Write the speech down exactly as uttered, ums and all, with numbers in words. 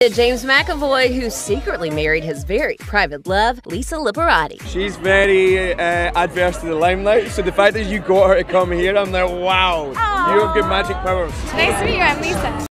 James McAvoy, who secretly married his very private love, Lisa Liberati. She's very uh, adverse to the limelight, so the fact that you got her to come here, I'm like, wow, Aww. You have good magic powers. Nice to meet you, I'm Lisa.